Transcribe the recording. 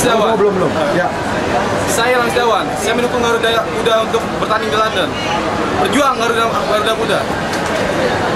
Setiawan. Oh, belum. Ya. Saya Rama Setiawan. Saya mendukung Garuda Muda untuk bertanding di London. Berjuang Garuda Muda.